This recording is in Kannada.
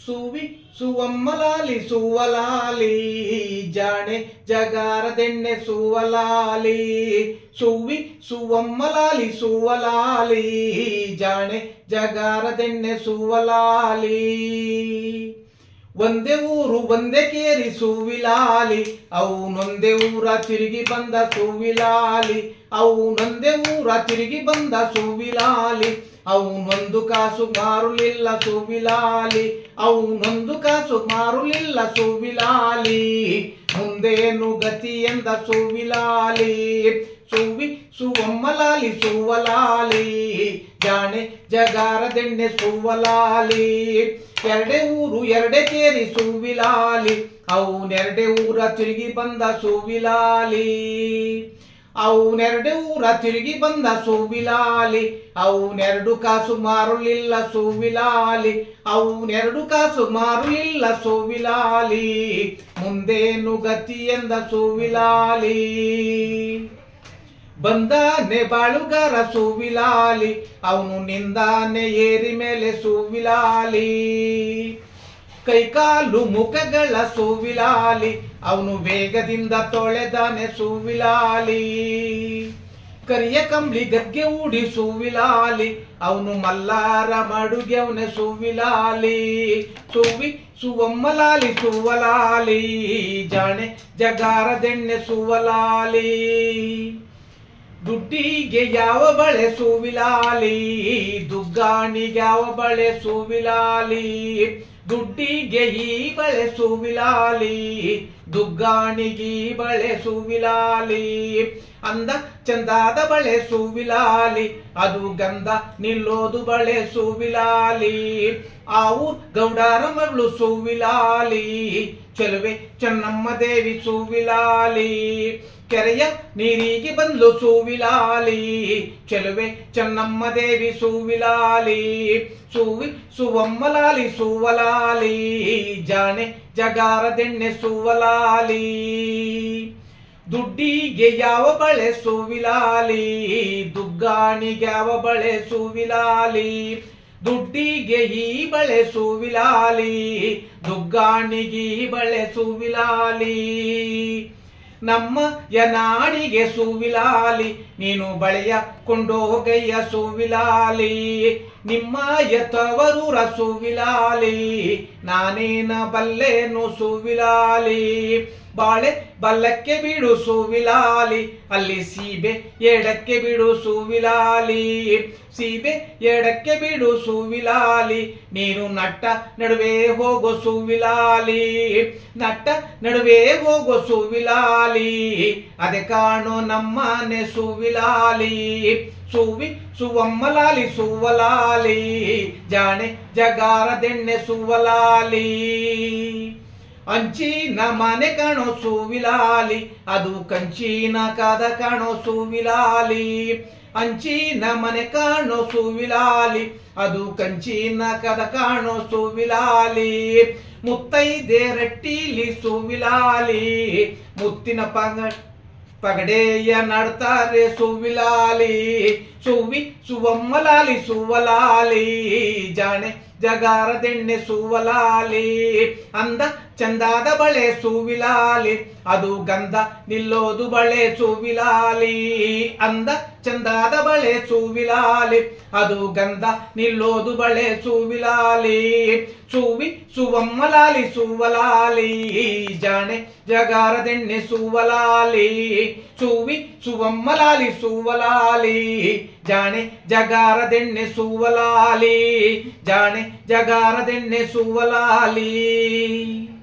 ಸೂವಿ ಸುವಮ್ಮಲಾಲಿ ಸೂವಲಾಲಿ ಜಾಣೆ ಜಗಾರದೆಣ್ಣೆ ಸೂವಲಾಲಿ ಸೂವಿ ಸುವಮ್ಮಲಾಲಿ ಸೂವಲಾಲಿ ಜಾಣೆ ಜಗಾರದೆಣ್ಣೆ ಸೂವಲಾಲಿ ಒಂದೇ ಊರು ಒಂದೇ ಕೇರಿ ಸೂವಿಲಾಲಿ ಅವನೊಂದೇ ಊರ ತಿರುಗಿ ಬಂದ ಸೂವಿಲಾಲಿ ಅವನೊಂದೇ ಊರ ತಿರುಗಿ ಬಂದ ಸೂವಿಲಾಲಿ ಅವನೊಂದು ಕಾಸು ಮಾರುಲಿಲ್ಲ ಸೂವಿಲಾಲಿ ಅವನೊಂದು ಕಾಸು ಮಾರುಲಿಲ್ಲ ಸೂವಿಲಾಲಿ ಮುಂದೇನು ಗತಿ ಎಂದ ಸೂವಿಲಾಲಿ ಸೂವಿ ಸುವಮ್ಮಲಾಲಿ ಸೂವಲಾಲಿ ಜಾಣೆ ಜಗಾರದೆಣ್ಣೆ ಸೂವಲಾಲಿ ಎರಡೇ ಊರು ಎರಡೇ ಕೇರಿ ಸೂವಿಲಾಲಿ ಅವನೆರಡೇ ಊರ ತಿರುಗಿ ಬಂದ ಸೂವಿಲಾಲಿ ಅವನೆರಡು ಊರ ತಿರುಗಿ ಬಂದ ಸೂವಿಲಾಲಿ ಅವನೆರಡು ಕಾಸು ಮಾರುಲಿಲ್ಲ ಸೂವಿಲಾಲಿ ಅವನೆರಡು ಕಾಸು ಮಾರುಲಿಲ್ಲ ಸೂವಿಲಾಲಿ ಮುಂದೇನು ಗತಿ ಎಂದ ಸೂವಿಲಾಲಿ ಬಂದಾನೆ ಬಾಳುಗಾರ ಸೂವಿಲಾಲಿ ಅವನು ನಿಂದಾನೆ ಏರಿ ಮೇಲೆ ಸೂವಿಲಾಲಿ ಕೈಕಾಲು ಮುಖಗಳ ಸೂವಿಲಾಲಿ ಅವನು ವೇಗದಿಂದ ತೊಳೆದಾನೆ ಸೂವಿಲಾಲಿ ಕರಿಯ ಕಂಬಳಿ ಗಗ್ಗೆ ಊಡಿ ಸೂವಿಲಾಲಿ ಅವನು ಮಲ್ಲಾರ ಮಡುಗೆವನೆ ಸೂವಿಲಾಲಿ ಸೂವಿ ಸುವಮ್ಮಲಾಲಿ ಸೂವಲಾಲಿ ಜಾಣೆ ಜಗಾರದೆಣ್ಣೆ ಸೂವಲಾಲಿ ದುಡ್ಡಿಗೆ ಯಾವ ಬಳೆ ಸೂವಿಲಾಲಿ ದುಗ್ಗಾಣಿಗೆ ಯಾವ ಬಳೆ ಸೂವಿಲಾಲಿ ದುಡ್ಡಿಗೆ ಈ ಬಳೆ ಸೂವಿಲಾಲಿ ದುಗ್ಗಾಣಿಗೆ ಈ ಬಳೆ ಸೂವಿಲಾಲಿ ಅಂದ ಚಂದಾದ ಬಳೆ ಸೂವಿಲಾಲಿ ಅದು ಗಂಧ ನಿಲ್ಲೋದು ಬಳೆ ಸೂವಿಲಾಲಿ ಆವು ಗೌಡರ ಮಗಳು ಸೂವಿಲಾಲಿ ಚೆಲುವೆ ಚೆನ್ನಮ್ಮ ದೇವಿ ಸೂವಿಲಾಲಿ ಕೆರೆಯ ನೀರಿಗೆ ಬಂದ್ಲು ಸೂವಿಲಾಲಿ ಚೆಲುವೆ ಚೆನ್ನಮ್ಮ ದೇವಿ ಸೂವಿಲಾಲಿ ಸೂವಿ ಸುವಮ್ಮಲಾಲಿ ಸೂವಲಾಲಿ ಜಾಣೆ ಜಗಾರದೆಣ್ಣೆ ಸೂವಲಾಲಿ ದುಡ್ಡಿಗೆ ಯಾವ ಬಳೆ ಸೂವಿಲಾಲಿ ದುಗ್ಗಾಣಿಗೆ ಯಾವ ಬಳೆ ಸೂವಿಲಾಲಿ ದುಡ್ಡಿಗೆ ಈ ಬಳೆ ಸೂವಿಲಾಲಿ ದುಗ್ಗಾಣಿಗೆ ಈ ಬಳೆ ಸೂವಿಲಾಲಿ ನಮ್ಮ ಯನಾಡಿಗೆ ಸೂವಿಲಾಲಿ ನೀನು ಬಳೆಯ ಕೊಂಡೋಗಯ್ಯ ಸೂವಿಲಾಲಿ ನಿಮ್ಮ ಯತವರೂರ ಸೂವಿಲಾಲಿ ನಾನೇನ ಬಲ್ಲೇನು ಸೂವಿಲಾಲಿ ಬಾಳೆ ಬಲ್ಲಕ್ಕೆ ಬಿಡು ಸೂವಿಲಾಲಿ ಅಲ್ಲಿ ಸೀಬೆ ಎಡಕ್ಕೆ ಬಿಡು ಸೂವಿಲಾಲಿ ಸೀಬೆ ಎಡಕ್ಕೆ ಬಿಡು ಸೂವಿಲಾಲಿ ನೀನು ನಟ್ಟ ನಡುವೆ ಹೋಗೋ ಸೂವಿಲಾಲಿ ನಟ್ಟ ನಡುವೆ ಹೋಗೋ ಸೂವಿಲಾಲಿ ಅದೇ ಕಾಣೋ ನಮ್ಮನೆ ಸೂವಿಲಾಲಿ ಸೂವಿ ಸುವಮ್ಮಲಾಲಿ ಸೂವಲಾಲಿ ಜಾಣೆ ಜಗಾರದೆಣ್ಣೆ ಸೂವಲಾಲಿ ಅಂಚಿನ ಮನೆ ಕಾಣೋ ಸೂವಿಲಾಲಿ ಅದು ಕಂಚಿನ ಕಾದ ಕಾಣೋ ಸೂವಿಲಾಲಿ ಅಂಚಿನ ಮನೆ ಕಾಣೋ ಸೂವಿಲಾಲಿ ಅದು ಕಂಚಿನ ಕದ ಕಾಣೋ ಸೂವಿಲಾಲಿ ಮುತ್ತೈದೆ ರಟ್ಟಿಲಿ ಸೂವಿಲಾಲಿ ಮುತ್ತಿನ ಪಗಡೆಯ ನಡ್ತಾರೆ ಸೂವಿಲಾಲಿ ಸೂವಿ ಸುವಮ್ಮಲಾಲಿ ಸೂವಲಾಲಿ ಜಾಣೆ ಜಗಾರದೆಣ್ಣೆ ಸೂವಲಾಲಿ ಅಂದ ಚಂದಾದ ಬಳೆ ಸೂವಿಲಾಲಿ ಅದು ಗಂಧ ನಿಲ್ಲೋದು ಬಳೆ ಸೂವಿಲಾಲಿ ಅಂದ ಚಂದಾದ ಬಳೆ ಸೂವಿಲಾಲಿ ಅದು ಗಂಧ ನಿಲ್ಲೋದು ಬಳೆ ಸೂವಿಲಾಲಿ ಸೂವಿ ಸುವಮ್ಮಲಾಲಿ ಸೂವಲಾಲಿ ಜಾಣೆ ಜಗಾರದೆಣ್ಣೆ ಸೂವಲಾಲಿ ಸೂವಿ ಸುವಮ್ಮಲಾಲಿ ಸೂವಲಾಲಿ ಜಾಣೆ ಜಗಾರದೆಣ್ಣೆ ಸೂವಲಾಲಿ ಜಾಣೆ ಜಗಾರದೆಣ್ಣೆ ಸೂವಲಾಲಿ